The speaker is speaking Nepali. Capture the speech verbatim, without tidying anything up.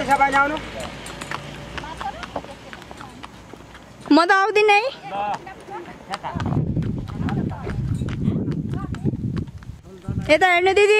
छ बाहिर आउनु म त आउँदिन है यता हेर्नु दिदी